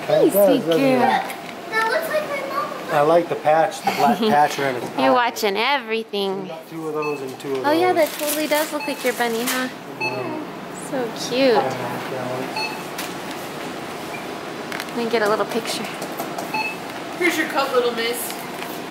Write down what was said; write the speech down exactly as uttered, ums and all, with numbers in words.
It does, doesn't it? That looks like my mom. I like the patch, the black patch around its eye. You're watching everything. Two of those and two of those. Oh yeah, that totally does look like your bunny, huh? So cute. Let me get a little picture. Here's your cup, little miss.